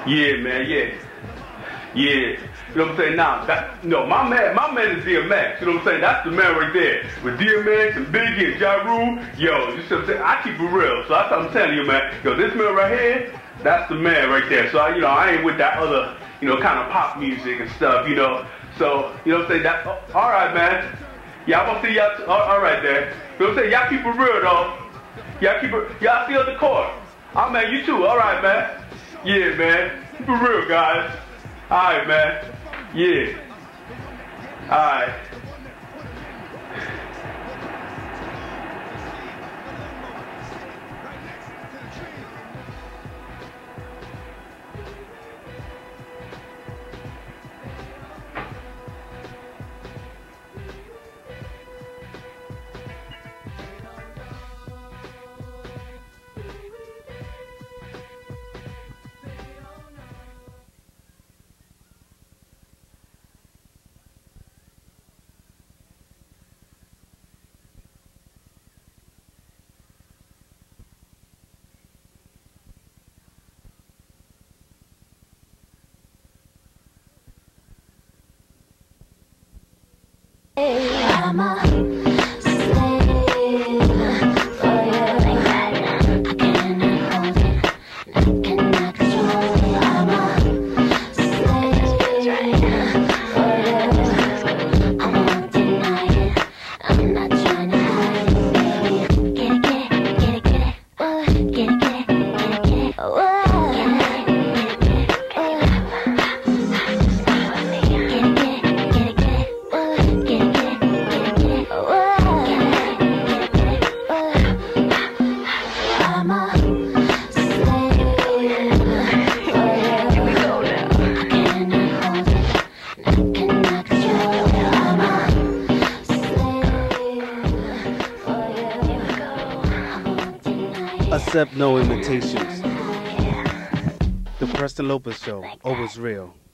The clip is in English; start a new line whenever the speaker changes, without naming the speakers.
Yeah, man, yeah. Yeah. You know what I'm saying? Now, my man is DMX. You know what I'm saying? That's the man right there. With DMX and Biggie and Ja Rule, yo, you see what I'm saying? I keep it real. So that's what I'm telling you, man. Yo, this man right here, that's the man right there. So, I ain't with that other, kind of pop music and stuff, So, you know what I'm saying? That, all right, man. Yeah, I'm gonna see y'all, all right there. You know what I'm saying? Y'all keep it real, though. Y'all still the court. Oh, man, you too. All right, man. Yeah, man. Keep it real, guys. All right, man. Yeah. All right.
I'm a slave for you. I cannot hold it, I cannot control it. I'm a slave for you. I won't deny it, I'm not trying to hide it, baby. Get it, get it, get it, get it. Get it, get it, get it, get it.
Accept no invitations. The Preston Lopez Show, always real.